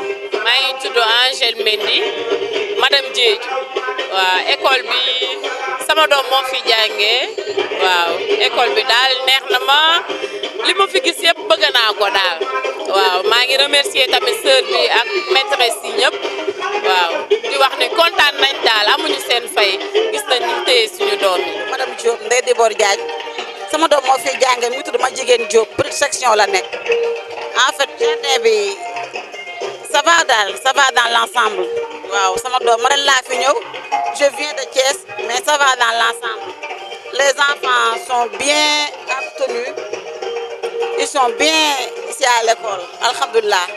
maa ngi tudd Angèle Mendy madame Diedhiou waaw école bi sama doom moo fi jàngee waaw école bi daal neex na ma li ma fi gis yëpp bëgg naa ko daal waaw maa ngi remercier tamit sœur bi ak maîtresse yi ñëpp waaw di wax ne kontaan nañ daal amuñu seen fay gis nañ ñu téye suñu doom yi. madame Diop Ndeye Dibor Diagne sama doom moo fi jàngee mu tudd ma jigéen Diop petite section la nekk en fait jardin bi ça va daal ça va dans l'ensemble waaw sama doom ma ren laa fi ñëw je viens de Thiès mais ça va dans l'ensemble les enfants sont bien tenus ils sont bien ici à l'école alhamdoulilah.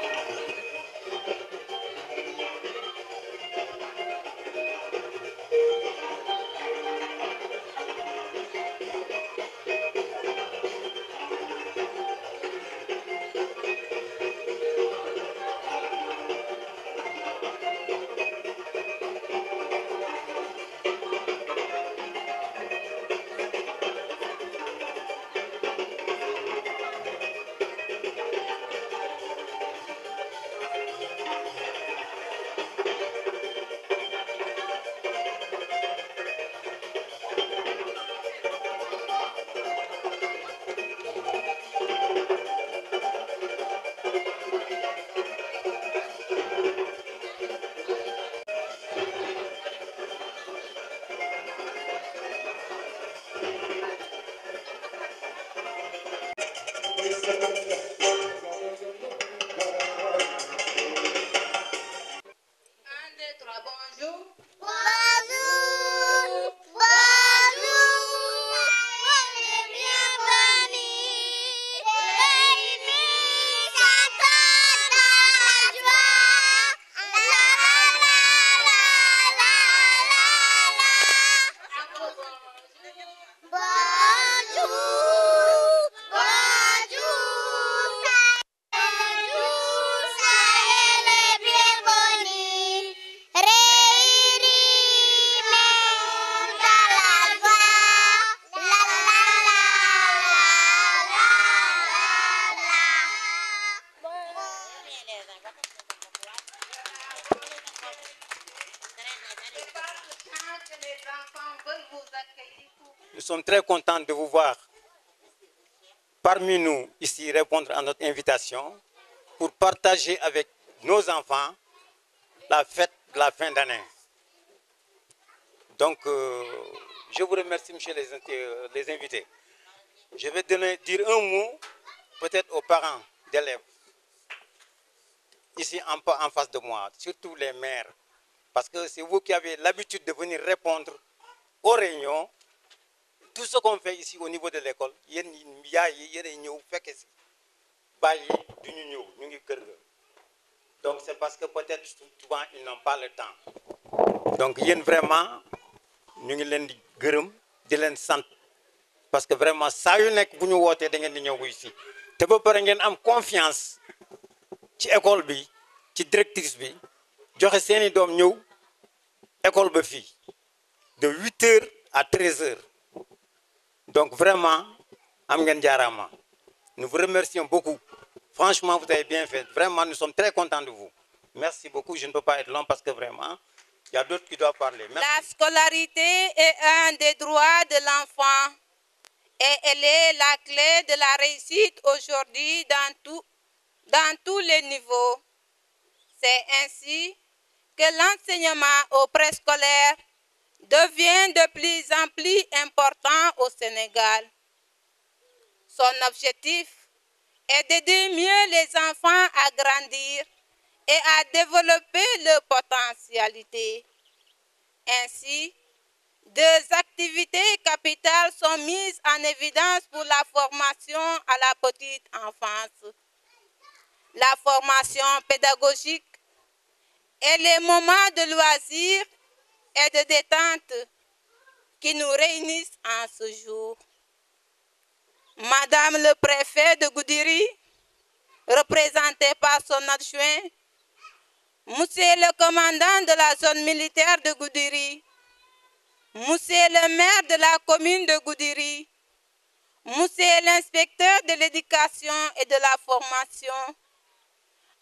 Nous sommes très contents de vous voir parmi nous ici répondre à notre invitation pour partager avec nos enfants la fête de la fin d'année. Donc, je vous remercie, monsieur les invités. Je vais dire un mot peut-être aux parents d'élèves ici en face de moi, surtout les mères, parce que c'est vous qui avez l'habitude de venir répondre aux réunions. Tout ce qu'on fait ici au niveau de l'école, donc c'est parce que peut-être souvent ils n'ont pas le temps. Donc vraiment, nous sommes parce que vraiment, ça y est, vous nous votez ici. Te ba pare ngeen am confiance ci école bi ci directrice bi joxe seeni doom ñëw école ba fii de 8h à 13h. Donc vraiment, am ngeen jaarama. Nous vous remercions beaucoup. Franchement, vous avez bien fait. Vraiment, nous sommes très contents de vous. Merci beaucoup. Je ne peux pas être long parce que vraiment, il y a d'autres qui doivent parler. Merci. La scolarité est un des droits de l'enfant et elle est la clé de la réussite aujourd'hui dans tous les niveaux. C'est ainsi que l'enseignement au préscolaire devient de plus en plus important au Sénégal. Son objectif est d'aider mieux les enfants à grandir et à développer leur potentialité. Ainsi, deux activités capitales sont mises en évidence pour la formation à la petite enfance. La formation pédagogique et les moments de loisirs et de détente qui nous réunissent en ce jour. Madame le préfet de Goudiri, représenté par son adjoint, Monsieur le commandant de la zone militaire de Goudiri, Monsieur le maire de la commune de Goudiri, Monsieur l'inspecteur de l'éducation et de la formation,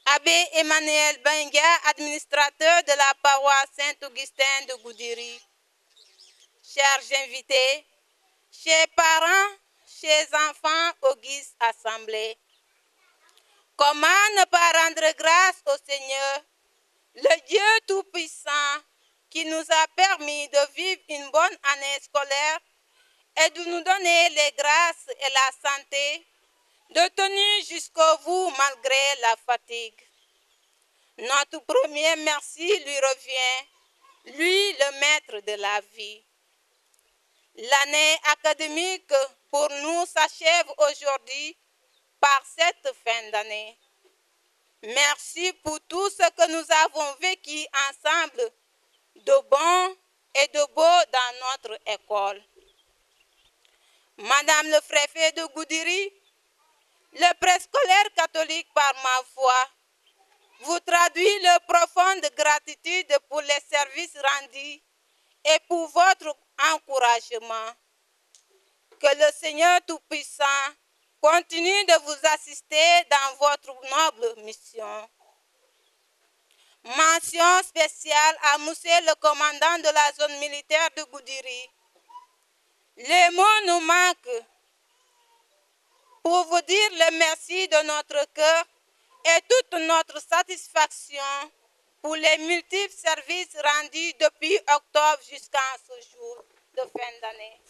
Abbé Emmanuel Benga, administrateur de la paroisse Saint-Augustin de Goudiri, chers invités, chers parents, chers enfants, auguste assemblée, comment ne pas rendre grâce au Seigneur, le Dieu Tout-Puissant, qui nous a permis de vivre une bonne année scolaire et de nous donner les grâces et la santé, de tenir jusqu'au bout malgré la fatigue. Notre premier merci lui revient, lui le maître de la vie. L'année académique pour nous s'achève aujourd'hui par cette fin d'année. Merci pour tout ce que nous avons vécu ensemble de bon et de beau dans notre école. Madame le préfet de Goudiri, le préscolaire catholique par ma voix vous traduit le profonde gratitude pour les services rendus et pour votre encouragement. Que le Seigneur Tout-Puissant continue de vous assister dans votre noble mission. Mention spéciale à Monsieur le commandant de la zone militaire de Goudiri. Les mots nous manquent pour vous dire le merci de notre cœur et toute notre satisfaction pour les multiples services rendus depuis octobre jusqu'à ce jour de fin d'année.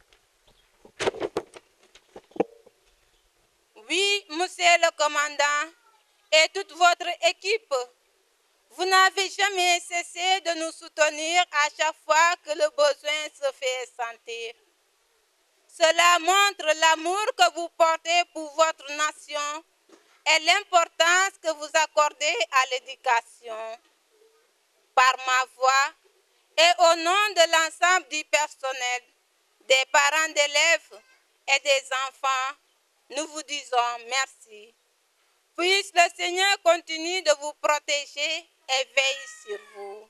Oui, monsieur le commandant et toute votre équipe, vous n'avez jamais cessé de nous soutenir à chaque fois que le besoin se fait sentir. Cela montre l'amour que vous portez pour votre nation et l'importance que vous accordez à l'éducation. Par ma voix et au nom de l'ensemble du personnel, des parents d'élèves et des enfants, nous vous disons merci. Puisse le Seigneur continue de vous protéger et veille sur vous.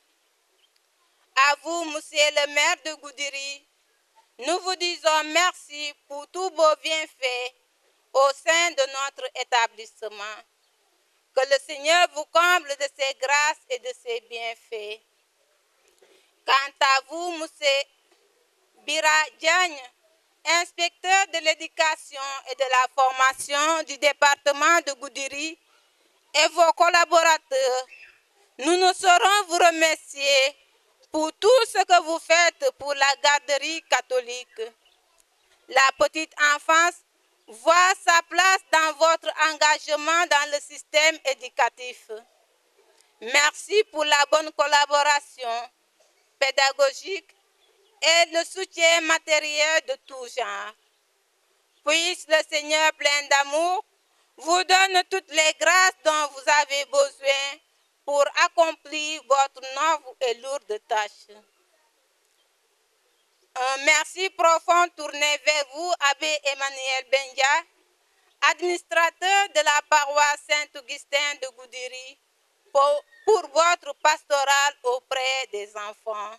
À vous, monsieur le maire de Goudiri, nous vous disons merci pour tous vos bienfaits au sein de notre établissement. Que le Seigneur vous comble de ses grâces et de ses bienfaits. Quant à vous, monsieur Bira Diagne, inspecteur de l'éducation et de la formation du département de Goudiri, et vos collaborateurs, nous ne saurons vous remercier pour tout ce que vous faites pour la garderie catholique. La petite enfance voit sa place dans votre engagement dans le système éducatif. Merci pour la bonne collaboration pédagogique et le soutien matériel de tout genre. Puisse le Seigneur plein d'amour vous donne toutes les grâces dont vous avez besoin pour accomplir votre noble et lourde tâche. Un merci profond tourné vers vous, Abbé Emmanuel Benga, administrateur de la paroisse Saint-Augustin de Goudiri, pour votre pastoral auprès des enfants.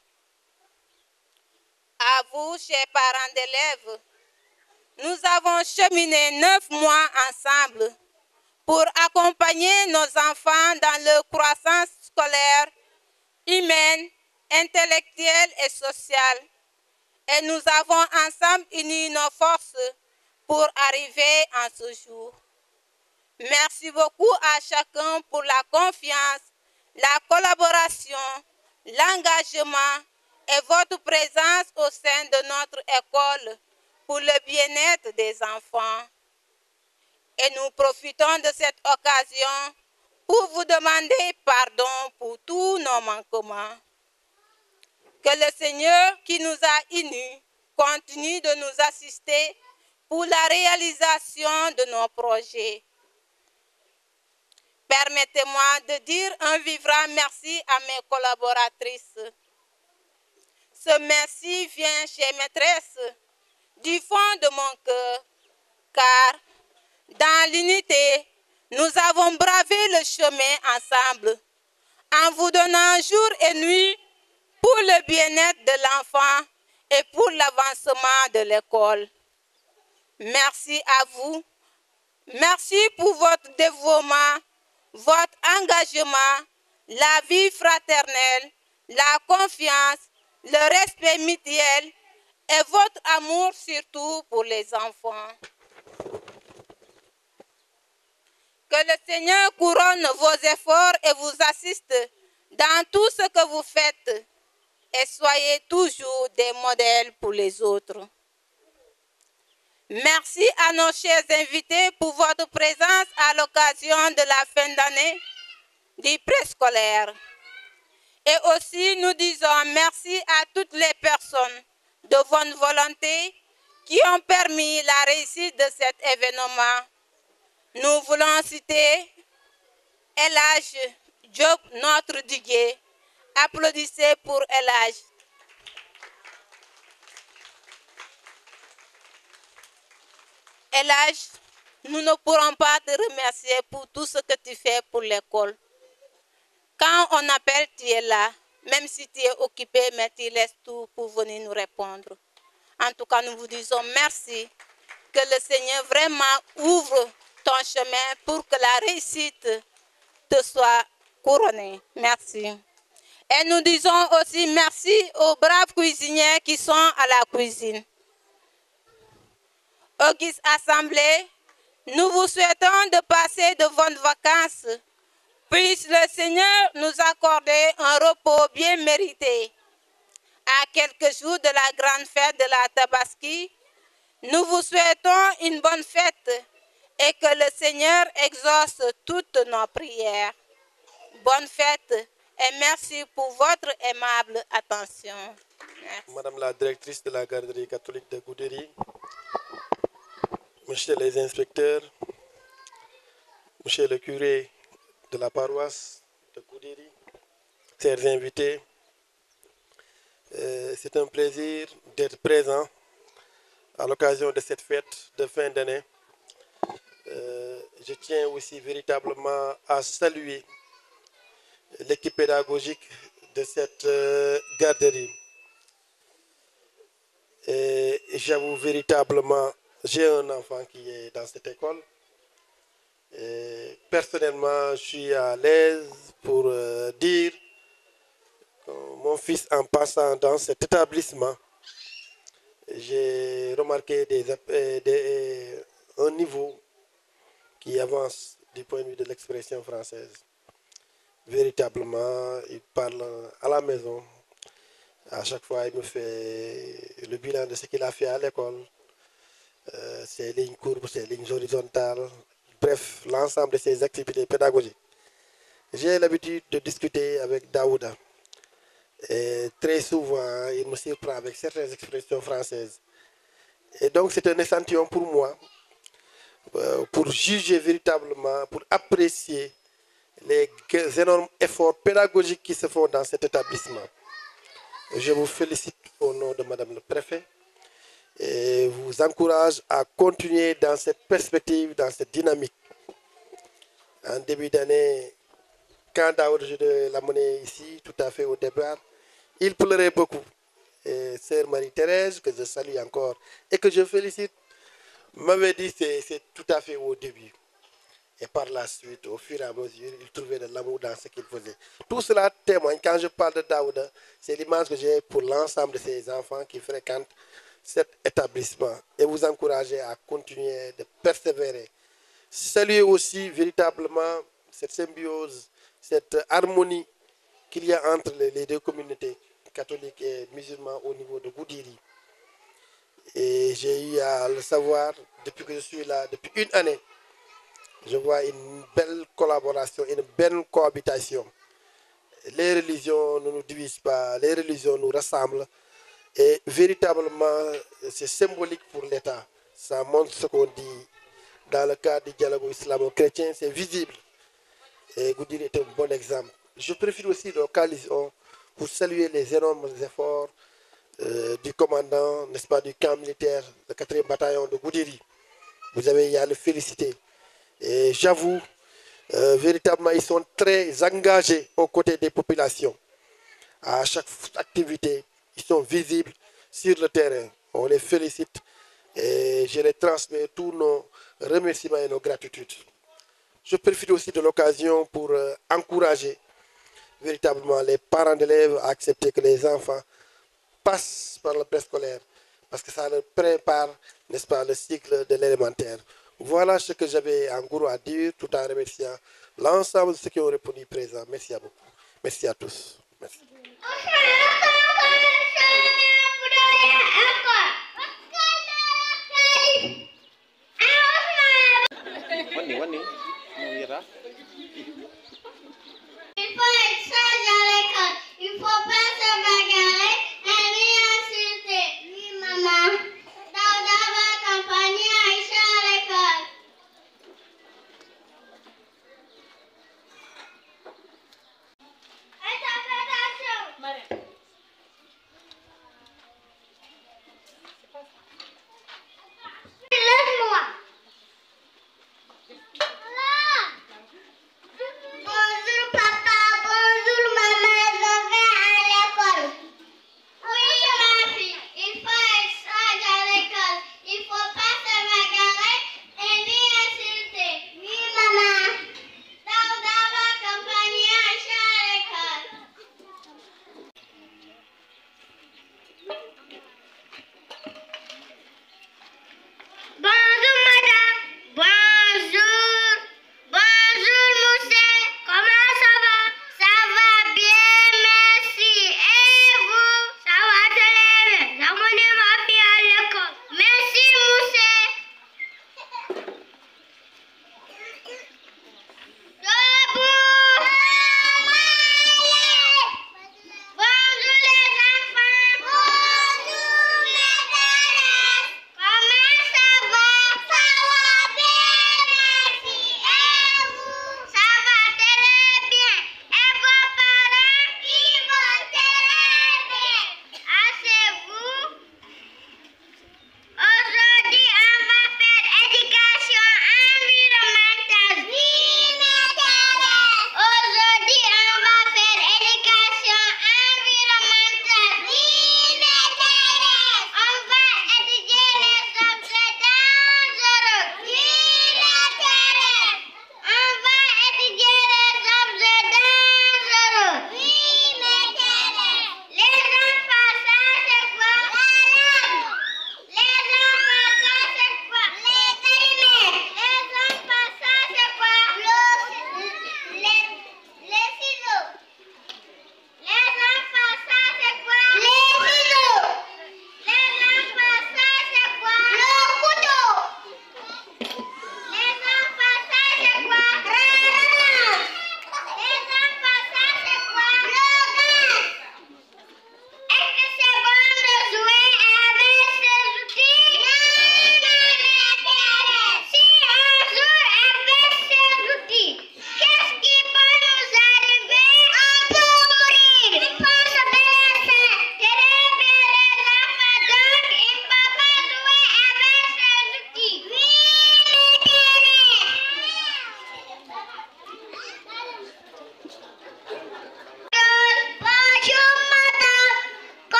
À vous, chers parents d'élèves, nous avons cheminé 9 mois ensemble pour accompagner nos enfants dans leur croissance scolaire, humaine, intellectuelle et sociale. Et nous avons ensemble uni nos forces pour arriver à ce jour. Merci beaucoup à chacun pour la confiance, la collaboration, l'engagement et votre présence au sein de notre école pour le bien-être des enfants. Et nous profitons de cette occasion pour vous demander pardon pour tous nos manquements. Que le Seigneur qui nous a unis continue de nous assister pour la réalisation de nos projets. Permettez-moi de dire un vibrant merci à mes collaboratrices. Ce merci vient chez maîtresse du fond de mon cœur, car dans l'unité, nous avons bravé le chemin ensemble, en vous donnant jour et nuit pour le bien-être de l'enfant et pour l'avancement de l'école. Merci à vous. Merci pour votre dévouement, votre engagement, la vie fraternelle, la confiance, le respect mutuel et votre amour surtout pour les enfants. Que le Seigneur couronne vos efforts et vous assiste dans tout ce que vous faites et soyez toujours des modèles pour les autres. Merci à nos chers invités pour votre présence à l'occasion de la fin d'année du préscolaire. Et aussi, nous disons merci à toutes les personnes de bonne volonté qui ont permis la réussite de cet événement. Nous voulons citer El Hadj Diop, notre DJ. Applaudissez pour El Hadj. El Hadj, nous ne pourrons pas te remercier pour tout ce que tu fais pour l'école. Quand on appelle, tu es là. Même si tu es occupé, mais tu laisses tout pour venir nous répondre. En tout cas, nous vous disons merci. Que le Seigneur vraiment ouvre ton chemin pour que la réussite te soit couronnée. Merci. Et nous disons aussi merci aux braves cuisiniers qui sont à la cuisine. Auguste Assemblée, nous vous souhaitons de passer de bonnes vacances. Puisse le Seigneur nous accorder un repos bien mérité. À quelques jours de la grande fête de la Tabaski, nous vous souhaitons une bonne fête et que le Seigneur exauce toutes nos prières. Bonne fête et merci pour votre aimable attention. Merci. Madame la directrice de la garderie catholique de Goudiri, Monsieur les inspecteurs, Monsieur le curé de la paroisse de Goudiri, chers invités, c'est un plaisir d'être présent à l'occasion de cette fête de fin d'année. Je tiens aussi véritablement à saluer l'équipe pédagogique de cette garderie. Et j'avoue véritablement, j'ai un enfant qui est dans cette école. Et personnellement, je suis à l'aise pour dire que mon fils, en passant dans cet établissement, j'ai remarqué un niveau qui avance du point de vue de l'expression française. Véritablement, il parle à la maison. À chaque fois, il me fait le bilan de ce qu'il a fait à l'école. Ses lignes courbes, ses lignes horizontales. Bref, l'ensemble de ses activités pédagogiques. J'ai l'habitude de discuter avec Daouda. Et très souvent, il me surprend avec certaines expressions françaises. Et donc, c'est un échantillon pour moi, pour juger véritablement, pour apprécier les énormes efforts pédagogiques qui se font dans cet établissement. Je vous félicite au nom de Madame le Préfet et vous encourage à continuer dans cette perspective, dans cette dynamique. En début d'année, quand Daoud, je l'ai amené ici, tout à fait au départ, il pleurait beaucoup. Et sœur Marie-Thérèse, que je salue encore et que je félicite, m'avait dit que c'est tout à fait au début. Et par la suite, au fur et à mesure, il trouvait de l'amour dans ce qu'il faisait. Tout cela témoigne, quand je parle de Daouda, c'est l'image que j'ai pour l'ensemble de ces enfants qui fréquentent cet établissement. Et vous encourager à continuer de persévérer. Saluer aussi véritablement cette symbiose, cette harmonie qu'il y a entre les deux communautés, catholiques et musulmans au niveau de Goudiri. Et j'ai eu à le savoir depuis que je suis là, depuis une année. Je vois une belle collaboration, une belle cohabitation. Les religions ne nous divisent pas, les religions nous rassemblent. Et véritablement, c'est symbolique pour l'État. Ça montre ce qu'on dit dans le cadre du dialogue islamo-chrétien, c'est visible. Et Goudiri est un bon exemple. Je préfère aussi l'occasion pour saluer les énormes efforts du commandant, n'est-ce pas, du camp militaire, le 4e bataillon de Goudiri. Vous avez à le féliciter. Et j'avoue, véritablement, ils sont très engagés aux côtés des populations. À chaque activité, ils sont visibles sur le terrain. On les félicite et je les transmets tous nos remerciements et nos gratitudes. Je profite aussi de l'occasion pour encourager véritablement les parents d'élèves à accepter que les enfants passent par le préscolaire, parce que ça leur prépare, n'est-ce pas, le cycle de l'élémentaire. Voilà ce que j'avais en gros à dire, tout en remerciant l'ensemble de ceux qui ont répondu présents. Merci à beaucoup. Merci à tous. Merci. Il faut être sage à l'école, il faut pas se bagarrer et ni insulter. Oui, maman. Daouda va accompagner Aïcha à l'école. Interprétation. Laisse-moi. Là.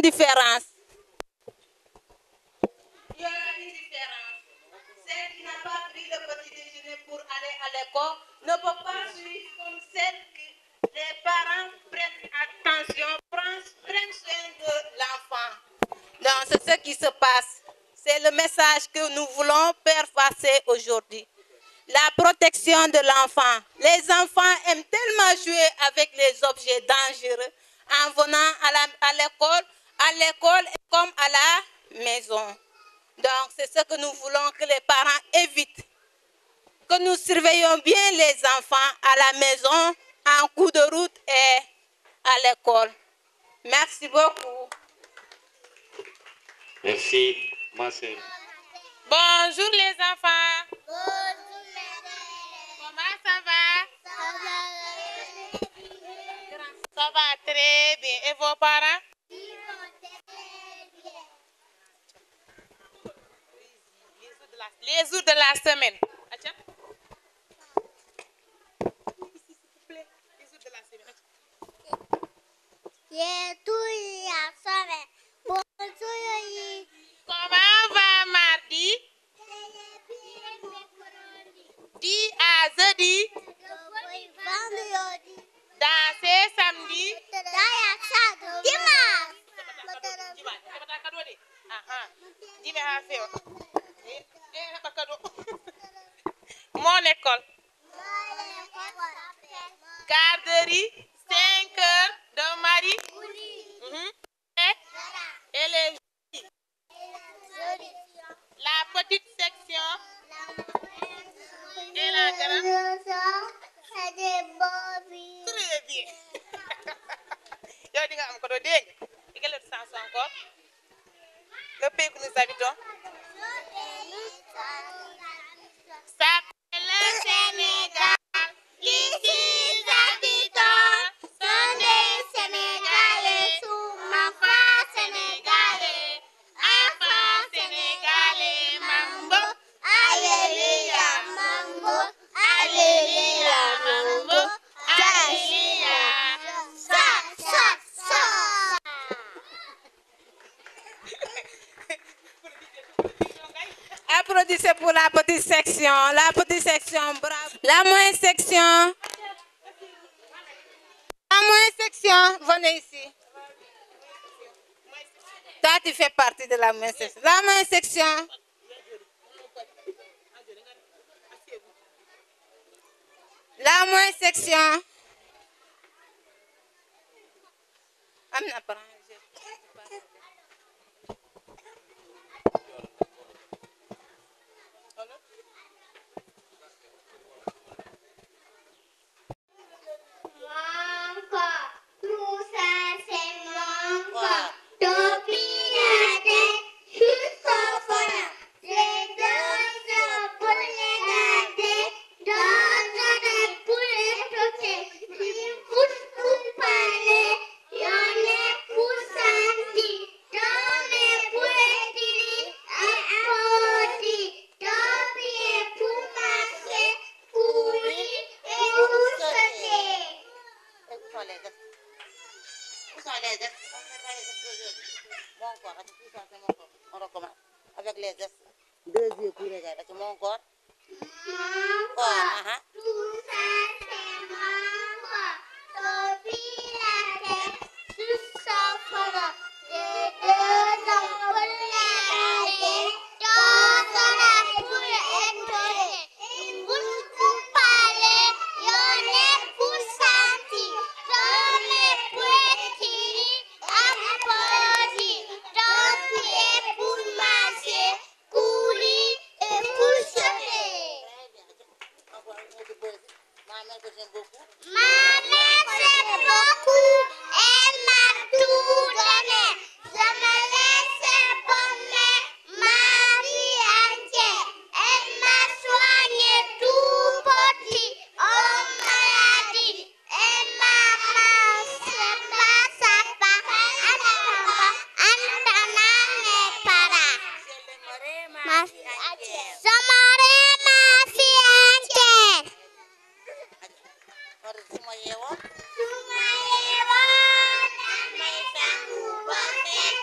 une différence. Il y aura une différence. Celle qui n'a pas pris le petit déjeuner pour aller à l'école ne peut pas suivre comme celle que les parents prennent attention, prennent soin de l'enfant. Donc c'est ce qui se passe. C'est le message que nous voulons faire passer aujourd'hui. La protection de l'enfant. Les enfants aiment tellement jouer avec les objets dangereux en venant à l'école comme à la maison. Donc c'est ce que nous voulons que les parents évitent. Que nous surveillons bien les enfants à la maison, en cours de route et à l'école. Merci beaucoup. Merci, ma sœur. Bonjour les enfants. Bonjour madame. Comment ça va? Ça va très bien. Ça va très bien. Et vos parents? Ils vont très bien. Les jours de la semaine. Acha. S'il vous plaît. Les jours de la semaine. J'ai tout la semaine. Bonjour. Comment va mardi? Di à jeudi. Vendredi. Danser samedi. Dimanche. Mon école. Garderie. 5 heures de Marie. Et les la petite section. Et la grande. Très bien. Yo, dis nga am ko do dégg. Et quelle autre chanson encore? Le pays que nous habitons. Ça c'est le Sénégal. Ici habitants sont des Sénégalais. Enfants sénégalais. Enfants sénégalais. Mambo. Alléluia. Mambo. Alléluia. Mambo. Alléluia. Applaudissez pour la petite section. La petite section, bravo. La moyenne section. La moyenne section, venez ici. Toi, tu fais partie de la moyenne section. La moyenne section. La moyenne section. Amna parang. Avec les gestes, 2 yeux pour regarder. C'est mon corps. Sumaya,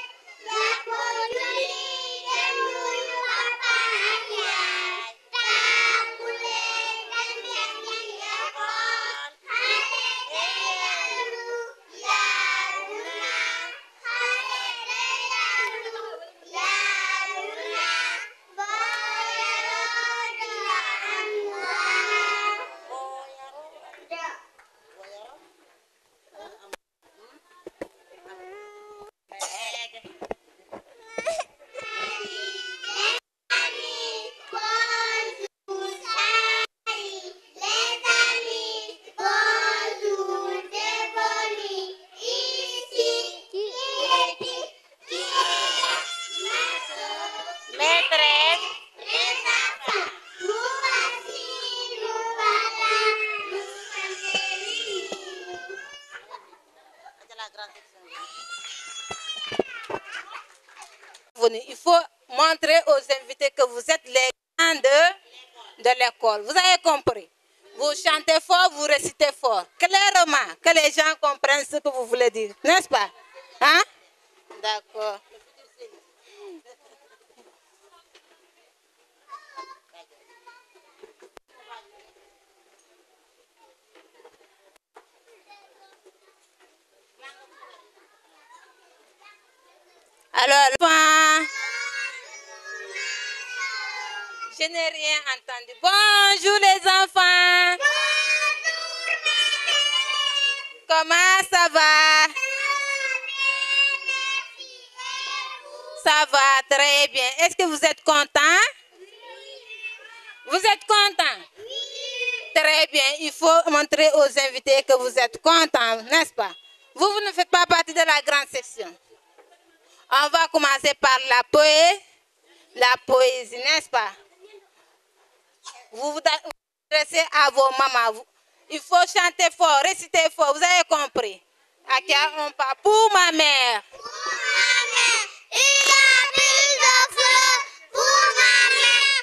Il faut montrer aux invités que vous êtes les grands de l'école. Vous avez compris? Vous chantez fort, vous récitez fort. Clairement, que les gens comprennent ce que vous voulez dire. N'est-ce pas? Hein? D'accord. Alors, je n'ai rien entendu. Bonjour les enfants. Comment ça va? Ça va très bien. Est-ce que vous êtes contents? Vous êtes contents? Très bien. Il faut montrer aux invités que vous êtes contents, n'est-ce pas? Vous ne faites pas partie de la grande section. On va commencer par la poésie, n'est-ce pas? Vous vous adressez à vos mamans. Il faut chanter fort, réciter fort. Vous avez compris? À qui on parle? Pour ma mère. Pour ma mère, il y a plus de fleurs. Pour ma mère,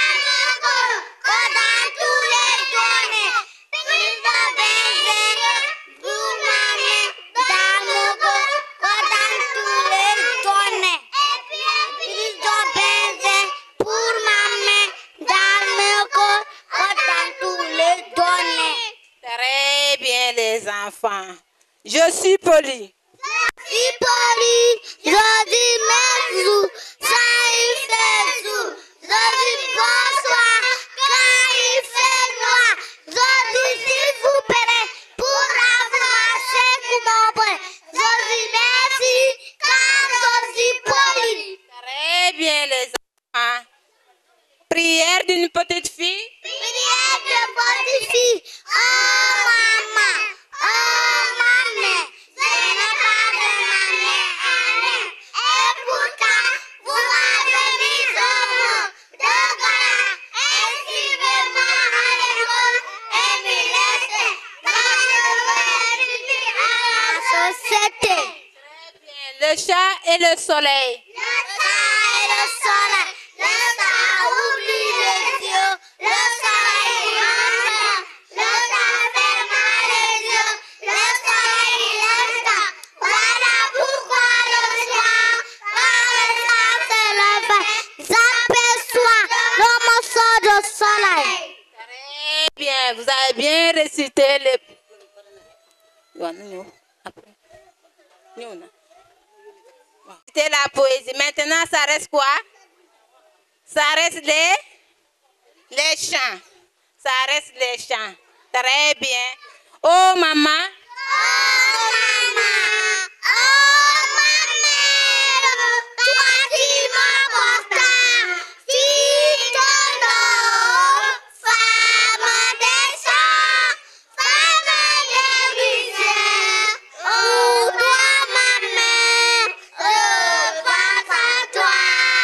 dans tous les tournées. Plus de benzène. Pour ma mère, dans mon corps, dans tous les tournées. Plus de benzène. Pour ma mère, dans mon corps, dans tous les tournées. Très bien les enfants. Je suis poli. Je suis poli, je dis merci, ça il fait jour. Je dis bonsoir, quand il fait noir. Je dis s'il vous plaît, pour avoir ce mon je dis merci, quand je suis poli. Très bien les enfants. Prière d'une petite fille. Prière de petite fille. Oh maman, oh maman, ce n'est pas de ma mère. Et pourtant, vous avez mis au monde de gars. Inscrivez-moi à l'école et me laissez. Moi, je veux étudier à la société. Très bien. Le chat et le soleil. Le chat et le soleil. Le chat oublie les yeux. Le soleil rentre. Le chat ferme les yeux. Le soleil reste. Voilà pourquoi le chat, quand le chat se lève, s'aperçoit le morceau de soleil. Très bien. Vous avez bien récité les... C'était la poésie. Maintenant, ça reste quoi? Ça reste les chants. Ça reste les chants. Très bien. Oh maman. Oh maman, oh ma mère, toi qui m'apportes, si ton nom, femme des champs, femme des rizières, oh toi ma mère, je pense à toi.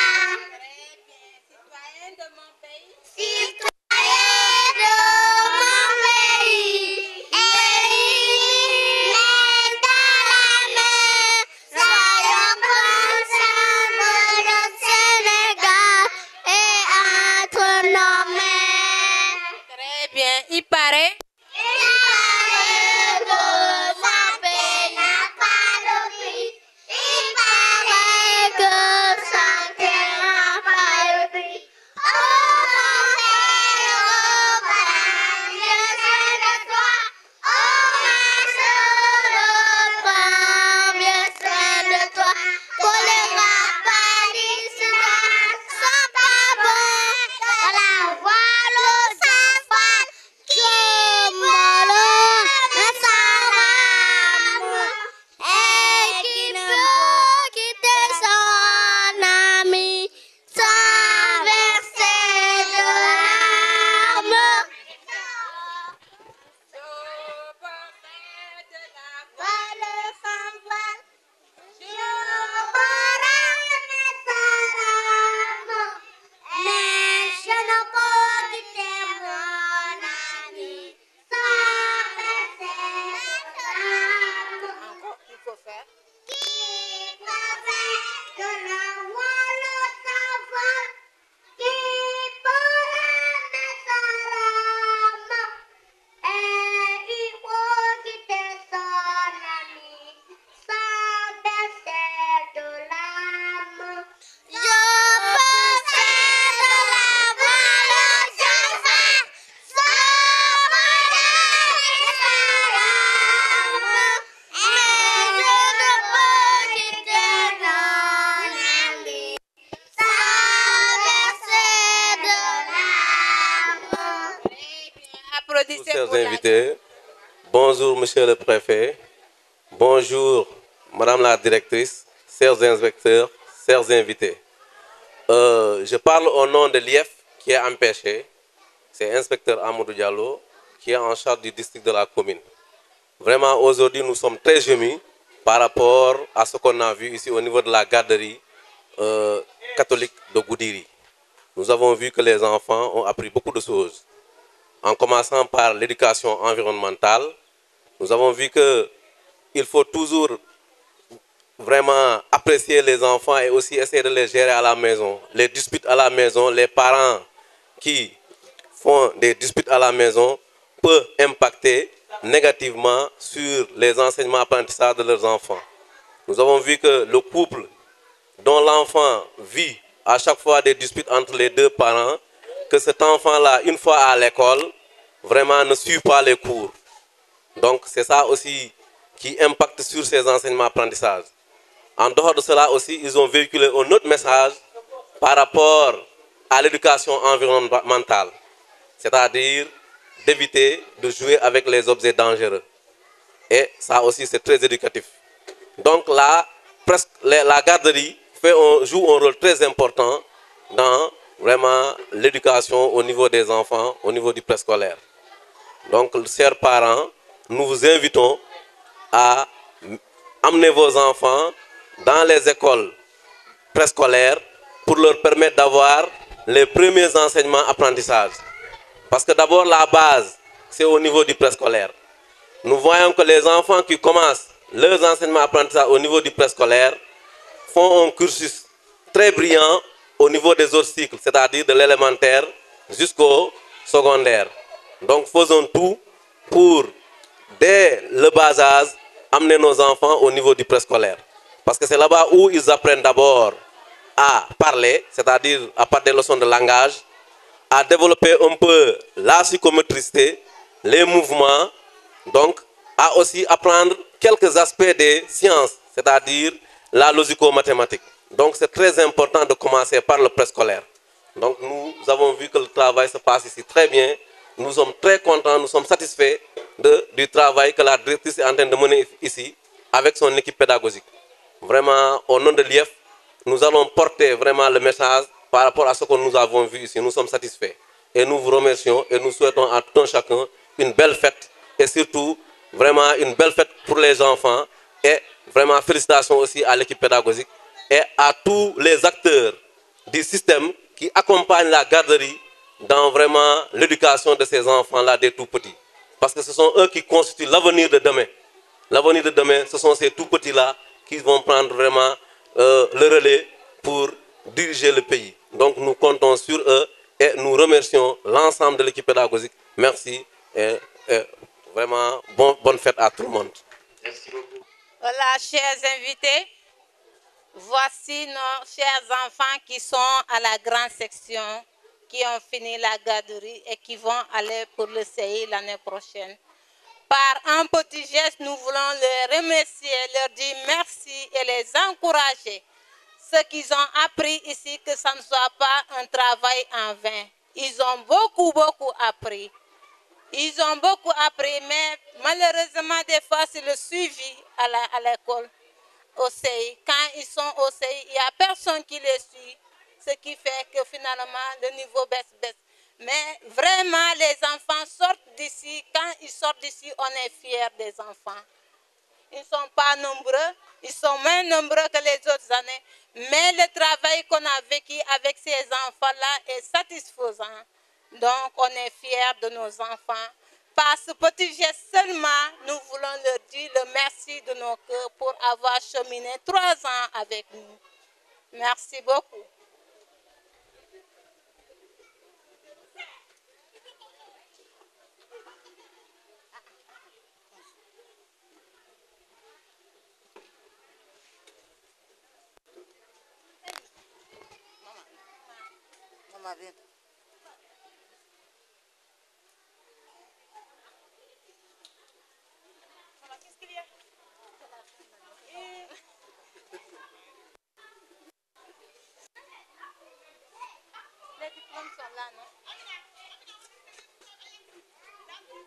Citoyen de mon pays. Citoyen de mon pays, et dans la mer, soyons ensemble le Sénégal et entre nos mains. Très bien. Il paraît. Il paraît que ma paix n'a pas de prix. Il paraît que sa terre n'a pas de prix. Oh mon frère, oh père, je sais de toi. Oh ma soeur, oh femme, je sais de toi. Pour les rapaces sont pas bons. Dans la voile aux enfants, que Applaudissez chers pour la invités. Bonjour, monsieur le préfet. Bonjour, madame la directrice, chers inspecteurs, chers invités. Je parle au nom de l'IF qui est empêché. C'est l'inspecteur Amadou Diallo qui est en charge du district de la commune. Vraiment, aujourd'hui, nous sommes très émus par rapport à ce qu'on a vu ici au niveau de la garderie catholique de Goudiri. Nous avons vu que les enfants ont appris beaucoup de choses. En commençant par l'éducation environnementale, nous avons vu qu'il faut toujours vraiment apprécier les enfants et aussi essayer de les gérer à la maison. Les disputes à la maison, les parents qui font des disputes à la maison peuvent impacter négativement sur les enseignements apprentissages de leurs enfants. Nous avons vu que le couple dont l'enfant vit à chaque fois des disputes entre les deux parents, que cet enfant-là, une fois à l'école, vraiment ne suit pas les cours. Donc c'est ça aussi qui impacte sur ces enseignements apprentissages. En dehors de cela aussi, ils ont véhiculé un autre message par rapport à l'éducation environnementale, c'est-à-dire d'éviter de jouer avec les objets dangereux. Et ça aussi, c'est très éducatif. Donc là, la garderie joue un rôle très important dans vraiment l'éducation au niveau des enfants, au niveau du préscolaire. Donc, chers parents, nous vous invitons à amener vos enfants dans les écoles préscolaires pour leur permettre d'avoir les premiers enseignements apprentissages. Parce que d'abord, la base, c'est au niveau du préscolaire. Nous voyons que les enfants qui commencent leurs enseignements apprentissages au niveau du préscolaire font un cursus très brillant au niveau des autres cycles, c'est-à-dire de l'élémentaire jusqu'au secondaire. Donc faisons tout pour, dès le bas âge, amener nos enfants au niveau du préscolaire. Parce que c'est là-bas où ils apprennent d'abord à parler, c'est-à-dire à part des leçons de langage, à développer un peu la psychomotricité, les mouvements, donc à aussi apprendre quelques aspects des sciences, c'est-à-dire la logico-mathématique. Donc c'est très important de commencer par le préscolaire. Donc nous avons vu que le travail se passe ici très bien. Nous sommes très contents, nous sommes satisfaits du travail que la directrice est en train de mener ici avec son équipe pédagogique. Vraiment, au nom de l'IF, nous allons porter vraiment le message par rapport à ce que nous avons vu ici. Nous sommes satisfaits. Et nous vous remercions et nous souhaitons à tout un chacun une belle fête et surtout vraiment une belle fête pour les enfants et vraiment félicitations aussi à l'équipe pédagogique et à tous les acteurs du système qui accompagnent la garderie dans vraiment l'éducation de ces enfants-là, des tout petits. Parce que ce sont eux qui constituent l'avenir de demain. L'avenir de demain, ce sont ces tout petits-là qui vont prendre vraiment le relais pour diriger le pays. Donc nous comptons sur eux et nous remercions l'ensemble de l'équipe pédagogique. Merci et vraiment bonne fête à tout le monde. Merci beaucoup. Voilà, chers invités, voici nos chers enfants qui sont à la grande section, qui ont fini la garderie et qui vont aller pour le CI l'année prochaine. Par un petit geste, nous voulons les remercier, leur dire merci et les encourager. Ce qu'ils ont appris ici, que ça ne soit pas un travail en vain. Ils ont beaucoup appris. Ils ont beaucoup appris, mais malheureusement, des fois, c'est le suivi à l'école, au CI. Quand ils sont au CI, il n'y a personne qui les suit, ce qui fait que finalement, le niveau baisse. Mais vraiment, les enfants sortent d'ici. Quand ils sortent d'ici, on est fiers des enfants. Ils ne sont pas nombreux, ils sont moins nombreux que les autres années. Mais le travail qu'on a vécu avec ces enfants-là est satisfaisant. Donc, on est fiers de nos enfants. Par ce petit geste seulement, nous voulons leur dire le merci de nos cœurs pour avoir cheminé 3 ans avec nous. Merci beaucoup. Bien. Qu'est-ce qu'il y a? Les diplômes sont là, non?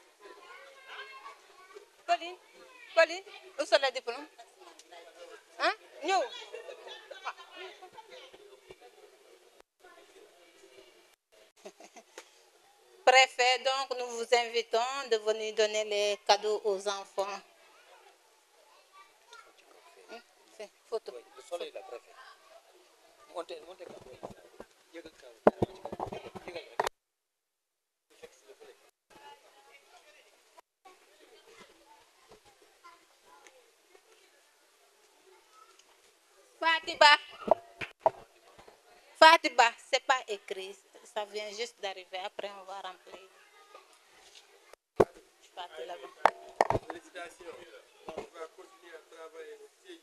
Pauline, où sont les diplômes? Hein? Nous. Préfet, donc nous vous invitons de venir donner les cadeaux aux enfants. C'est photo. Le soleil, la préfet. Montez. Fatiba, c'est pas écrit, ça vient juste d'arriver, après on va remplir. Fatiba là-bas. Félicitations. On va continuer à travailler aussi.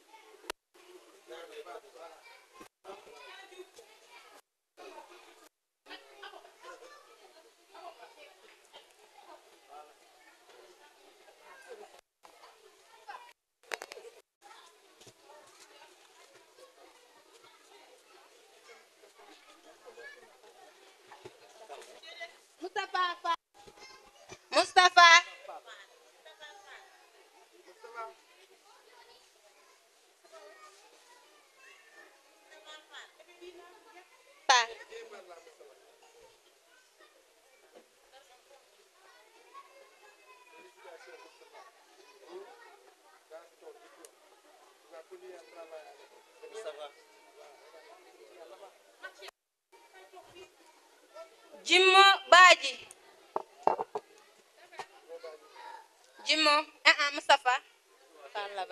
Moustapha. Jimmo Badji. Jimmo, Moustapha. Par là-bas.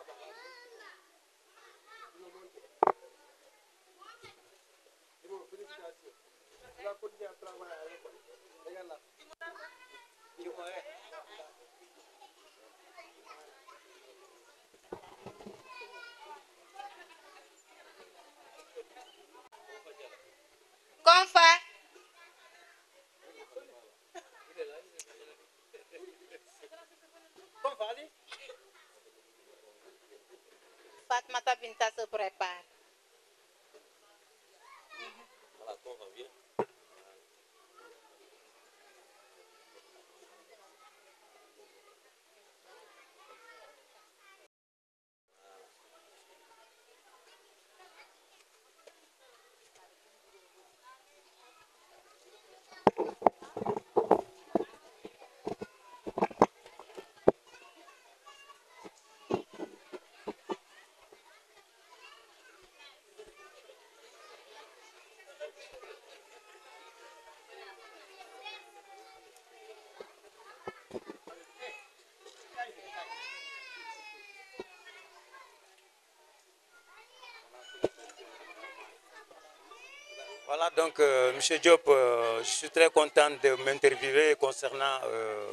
Confa. Fatmata Binta se prépare. Voilà, on va bien. Voilà, donc, M. Diop, je suis très content de m'interviewer concernant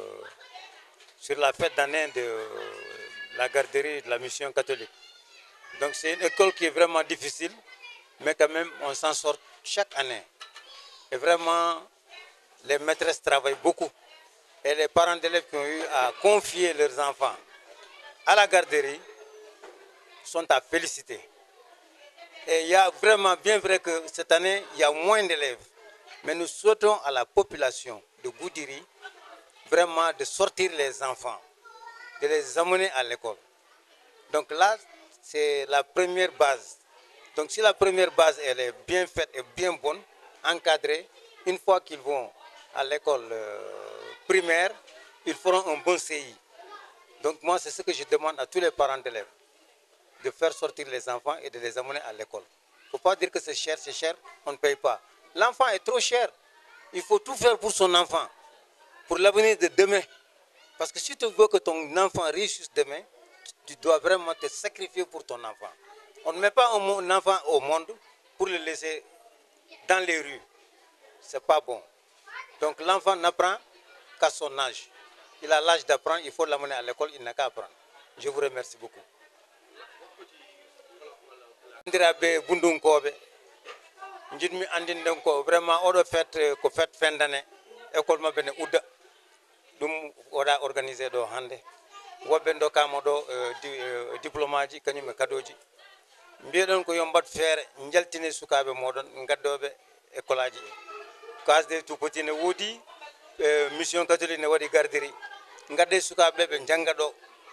sur la fête d'année de la garderie de la mission catholique. Donc, c'est une école qui est vraiment difficile, mais quand même, on s'en sort chaque année. Et vraiment, les maîtresses travaillent beaucoup. Et les parents d'élèves qui ont eu à confier leurs enfants à la garderie sont à féliciter. Et il y a vraiment, bien vrai que cette année, il y a moins d'élèves. Mais nous souhaitons à la population de Goudiri vraiment de sortir les enfants, de les amener à l'école. Donc là, c'est la première base. Donc si la première base elle est bien faite et bien bonne, encadrée, une fois qu'ils vont à l'école primaire, ils feront un bon CI. Donc moi, c'est ce que je demande à tous les parents d'élèves, de faire sortir les enfants et de les amener à l'école. Il ne faut pas dire que c'est cher, on ne paye pas. L'enfant est trop cher. Il faut tout faire pour son enfant, pour l'avenir de demain. Parce que si tu veux que ton enfant réussisse demain, tu dois vraiment te sacrifier pour ton enfant. On ne met pas un enfant au monde pour le laisser dans les rues. Ce n'est pas bon. Donc l'enfant n'apprend qu'à son âge. Il a l'âge d'apprendre, il faut l'amener à l'école, il n'a qu'à apprendre. Je vous remercie beaucoup. Njidmi andinden ko vraiment oɗo fête ko fête fin d'année école mabɓe ne udda ɗum oɗa organisé ɗo hannde woɓɓe dokkama ɗo diplôme aji kañum e cadeau ji mbiyeɗon ko yo mbat feere jaltine sukaɓe moɗon gaddoɓe école aji ɗi case des tout petits ne woodi mission catholique ne waɗi garderie gadde sukaɓe ɓe jangga ɗo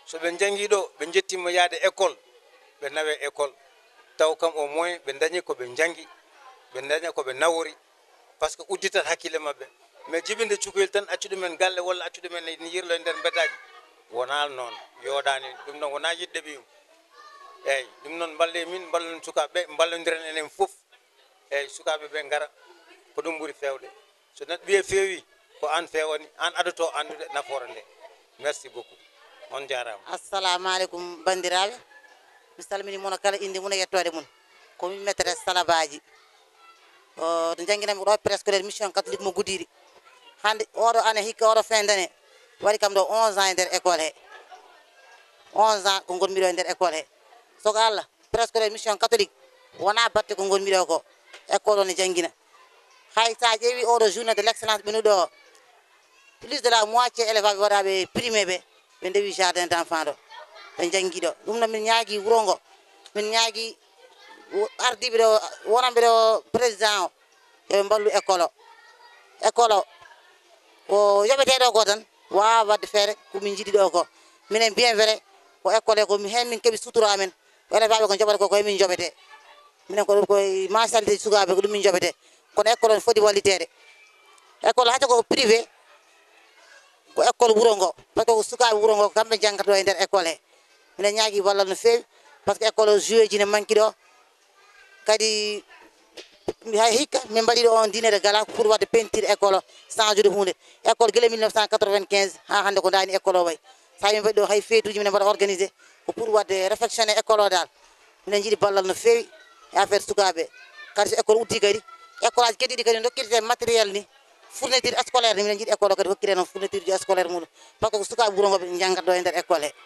so ɓe jangi ɗo ɓe jettima yaade école ɓe nawe école taw kam au moins ɓe dañi ko ɓe jangi ɓe daña ko ɓe nawori par ce que udditat hakkille maɓɓe mais jibinde cukoyel tan accuɗo men galle walla accuɗo men ni yirlo e nder beddaji wonal noon yoɗani ɗum noon wona yidde ɓiyum eyyi ɗum noon balle min ballon sukaɓeɓe ballodiren enen foof eyyi sukaɓe ɓe gara ko ɗum ɓuuri fewde so neɗɗo ɓiye feewi ko an fewani an adoto andude nafoore nde merci beaucoup on jarama. assalamu aleykum bandiraɓe mi salmini mono kala inde mum e yettode mum komin maîtresse Salabaji to jangguinami ɗo préscolaire mission catholique mo Goudiri hande oɗo année hikka oɗo fin d' année waɗi kam ɗo 11 ans e nder école he 11 ans ko gonmiɗo e nder école he soko Allah préscolaire mission catholique wona batte ko gonmiɗo ko école o ne jangguina hay sa ƴeewi oɗo journée de l' excellence ɓenuɗo o plus de la moitié élève waɗaɓe primé ɓe ɓe ndewi jardin d' enfant ɗo ɓe jangui ɗo ɗum noon min ñaagui wuuro ngo min ñaagui ardiɓe ɗo wonanɓe ɗo président o yoɓe ballu école o école o ko yoɓeteɗo ko tan wawa wadde feere komin jiiɗi ɗo ko minen bien vrai ko école e ko hen min keeɓi sutura amen ko élevaɓe ko joɓata ko hemin joɓete minen ko ɗum koye mensualité sukaɓe ko ɗum min joɓete kono école o foti wallitede école hacca ko privé ko école wuuro ngo par ce que ko sukaɓe wuuro ngo kamɓe janggato e nder école he minen ñaagui ballal no fewi par ce que école o joué ji ne manqui ɗo kadi hay hikka min mbaɗi ɗo on dîner de gala pour wadde peinture école o change de hunde école guila 1995 ha hande ko dani école o way sa min mbaɗi ɗo hay feetuji minen mbaɗa organisé ko pour wadde réfectionné école o dal minen jiiɗi ballal no fewi e affaire sukaɓe kadi so école uddi kadi école aji keddiɗi kadi dokkirte matériel ni fourniture scolaire ni minen jiiɗi école o kadi hokkire noon fourniture ji scolaire muɗum par ce que ko sukaɓe wuuro ngo ɓe janggat ɗo e nder école he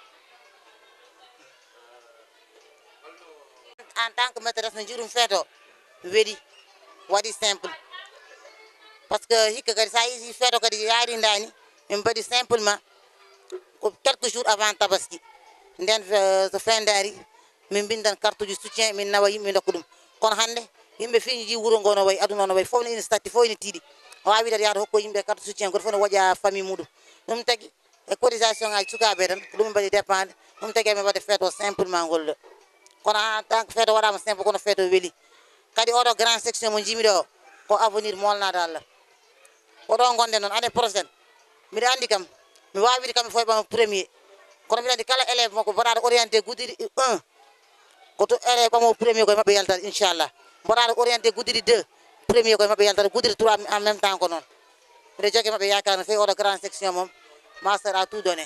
en tant que maîtresse no jiiɗum feeto weeɗi waɗi simple par ce que hikka kadi sa yi feeto kadi yaari dani min mbaɗi simplement ko quelques jours avant tabaski nden so fin dari min bindan carte uji soutien min nawa yimɓe dokka ɗum kono hande yimɓe fini ji wuuro ngo no wayi aduna no wayi fof ne ina statti fof ene tiiɗi o wawi wiide yaata hokko yimɓe carte soutien goto fof ne woƴa famille muɗum ɗum tagui e cotisation ngaji sukaɓe tan ko ɗum mbaɗi dépendre ɗum tagui min waɗa feeto simplement ngol ɗo kono en tant que feeto waɗama simple kono feeto weeli kadi oɗo grand section mo jimi ɗo ko avenir molnade Allah oɗo gonde noon année prochaine mbiɗa andi kam mi wawi wiide kamɓe fof ɓama premier kono mbiɗa andi kala élève makko mboɗaɗo orienté Goudiri 1 koto élève ɓamo premier koye mabɓe yaltat inchallah mboɗaɗo orienté Goudiri 2 premier koye mabɓe yaltat Goudiri 3 en même temps ko noon mbiɗa jogui mabɓe yakar no fewi oɗo grand section moom ma sera tout donné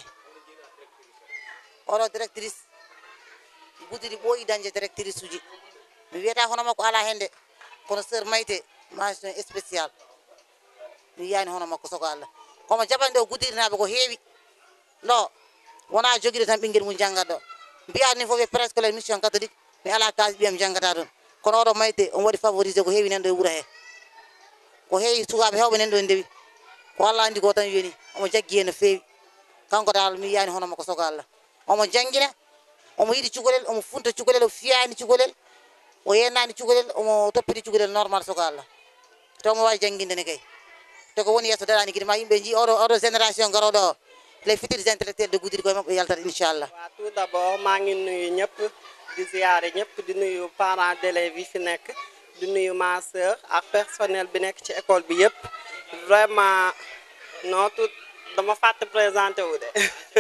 oɗo directrice Goudiri ɓooyi dañde directrice uji mi wiyata hono makko ala hende kono sœur Mayte mention spécial mi yiyani hono makko soko Allah komo jaɓani ɗo Goudirinaɓe ko heewi ɗo wona joguiɗo tan ɓinguel mum janggat ɗo mbiyani ni foof e préscolaire mission catholique mi ala kaji ɓiyam janggata ɗon kono oɗo Mayte on waɗi favorisé ko heewi nan ɗo e wuuro he ko heewi sukaɓe hewɓe nan ɗo e ndewi ko Allah andi ko tan wiyani omo jaggi hen no feewi kanko dal mi yiyani hono makko soko Allah omo jangguina omo yiiɗi cukalel omo funta cukalel o fiyani cukalel o yennani cukalel omo toppiti cukalel normal soko Allah to omo wawi jangguinde ne kay to ko woni yesso darani guiɗi ma yimɓe ji oɗo génération garoɗo o les futurs intellectuels de Goudiri koye mabɓe yaltat inchallah waaw tout d'abord maa ngi nuyu ñëpp di ziyaare ñëpp di nuyu parents d'élèves yi fi nekk di nuyu ma sœur ak personnel bi nekk ci école bi yëpp vraiment non tout dama fàtte présenté wu de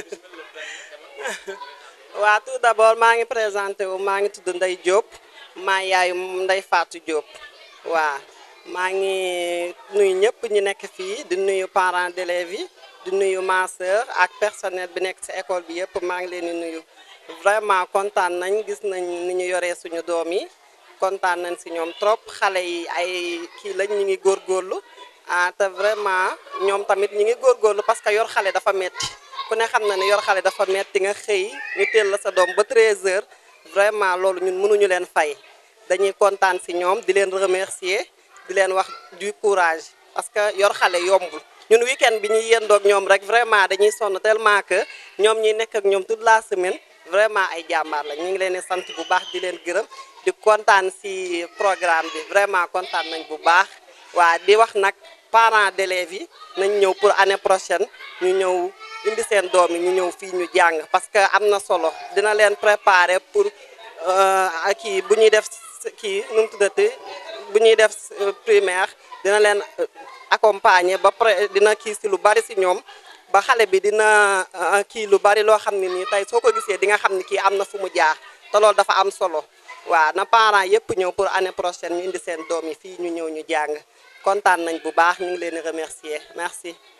waaw tout d'abord maa ngi présenté wu maa ngi tudd Ndeye Diop maa yaayu Ndeye Fatou Diop waaw maa ngi nuyu ñëpp ñu nekk fii di nuyu parents d'élèves yi di nuyu ma sœur ak personnel bi nekk ci école bi yëpp maa ngi leen di nuyu vraiment kontaan nañ gis nañ ni ñu yoree suñu doom yi kontaan nañ ci ñoom trop xale yi ay kii lañ ñu ngi góorgóorlu te vraiment ñoom tamit ñu ngi góorgóorlu parce que yor xale dafa metti ku ne xam na ne yor xale dafa metti nga xëy ñu teel la sa doom ba 13h vraiment loolu ñun mënuñu leen fay dañuy kontaan ci ñoom di leen remercier di leen wax du courage parce que yor xale yombul ñun week-end bi ñuy yendoog ñoom rek vraiment dañuy sonn tellement que ñoom ñuy nekk ak ñoom toute la semaine vraiment ay jàmbaar la ñu ngi leen di sant bu baax di leen gërëm di kontaan ci programme bi vraiment kontaan nañ bu baax waa di wax nag parents d'élèves yi nañ ñëw pour année prochaine ñu ñëw indi seen doom yi ñu ñëw fii ñu jàng parce que am na solo dina leen préparer pour kii bu ñuy def kii nu mu tuddati bu ñuy def primaire dina leen accompagner ba pare dina kii si lu bari si ñoom ba xale bi dina kii lu bari loo xam ne nii tey soo ko gisee di nga xam ni kii am na fu mu jaar te loolu dafa am solo waaw na parents yëpp ñëw pour année prochaine ñu indi seen doom yi fii ñu ñëw ñu jàng kontaan nañ bu baax ñu ngi leen di remercier merci